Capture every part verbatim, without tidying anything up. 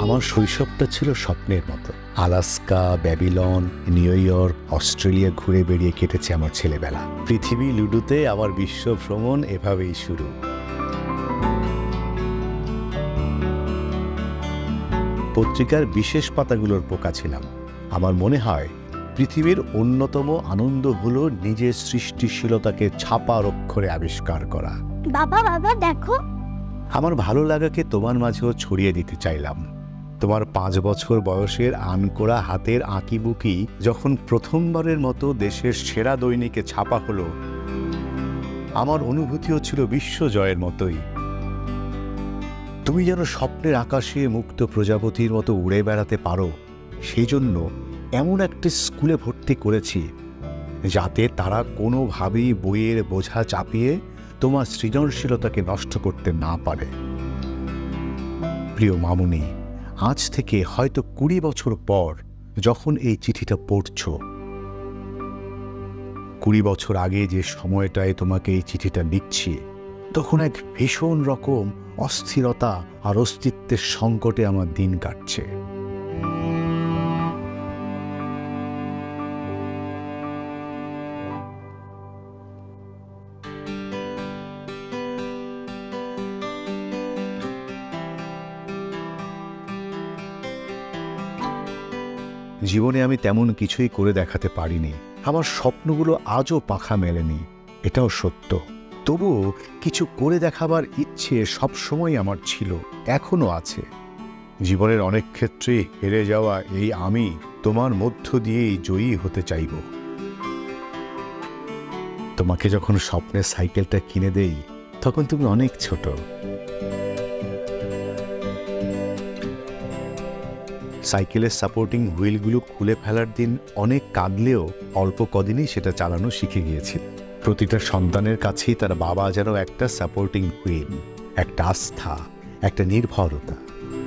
আমার শৈশবটা ছিল স্বপ্নের মতো। Alaska, Babylon, New York, Australia ঘুরে বেরিয়ে কেটেছে আমার ছেলেবেলা। পৃথিবী লুডুতে আমার বিশ্ব ভ্রমণ এভাবেই শুরু। পত্রিকার বিশেষ পাতাগুলোর পোকা ছিলাম। আমার মনে হয় পৃথিবীর অন্যতম আনন্দ হলো নিজের সৃষ্টিশীলতাকে ছাপার অক্ষরে আবিষ্কার করা। বাবা বাবা দেখো, আমার ভালো লাগাকে তোমার মাঝেও ছড়িয়ে দিতে চাইলাম। তোমার পাঁচ বছর বয়সের আনকোড়া হাতের আঁকিবুকি যখন প্রথমবারের মতো দেশের সেরা দৈনিকে ছাপা হলো, আমার অনুভূতিও ছিল বিশ্বজয়ের মতোই। তুমি যেন স্বপ্নের আকাশে মুক্ত প্রজাপতির মতো উড়ে বেড়াতে পারো, সেই জন্য এমন একটা স্কুলে ভর্তি করেছি যাতে তারা কোনোভাবেই বইয়ের বোঝা চাপিয়ে তোমার সৃজনশীলতাকে নষ্ট করতে না পারে। প্রিয় মামুনি, আজ থেকে হয়তো কুড়ি বছর পর যখন এই চিঠিটা পড়ছ, কুড়ি বছর আগে যে সময়টায় তোমাকে এই চিঠিটা লিখছি, তখন এক ভীষণ রকম অস্থিরতা আর অস্তিত্বের সংকটে আমার দিন কাটছে। জীবনে আমি তেমন কিছুই করে দেখাতে পারিনি। আমার স্বপ্নগুলো আজও পাখা মেলেনি, এটাও সত্য। তবুও কিছু করে দেখাবার ইচ্ছে সবসময় আমার ছিল, এখনো আছে। জীবনের অনেক ক্ষেত্রে হেরে যাওয়া এই আমি তোমার মধ্য দিয়েই জয়ী হতে চাইব। তোমাকে যখন স্বপ্নের সাইকেলটা কিনে দেই, তখন তুমি অনেক ছোট। সাইকেলের সাপোর্টিং হুইলগুলো খুলে ফেলার দিন অনেক কাঁদলেও অল্প কদিনই সেটা চালানো শিখে গিয়েছিল। প্রতিটা সন্তানের কাছেই তার বাবা যেন একটা সাপোর্টিং হুইল, একটা আস্থা, একটা নির্ভরতা।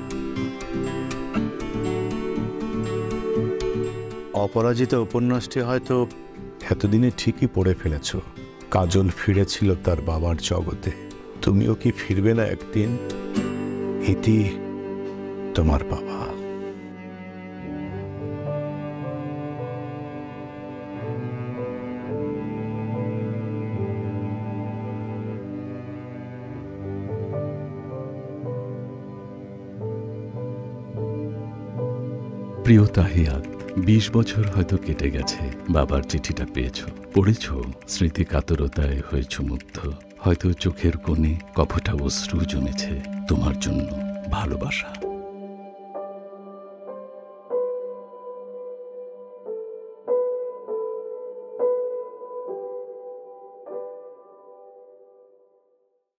অপরাজিত উপন্যাসটি হয়তো এতদিনে ঠিকই পড়ে ফেলেছ। কাজল ফিরেছিল তার বাবার জগতে, তুমিও কি ফিরবে না একদিন? ইতি, তোমার বাবা। প্রিয় তাহিয়াত, বিশ বছর হয়তো কেটে গেছে বাবার চিঠিটা পেয়েছ, পড়েছ, স্মৃতি কাতরতায় হয়েছ মুগ্ধ। হয়তো চোখের কোণে কপটা অশ্রু জমেছে তোমার জন্য ভালোবাসা।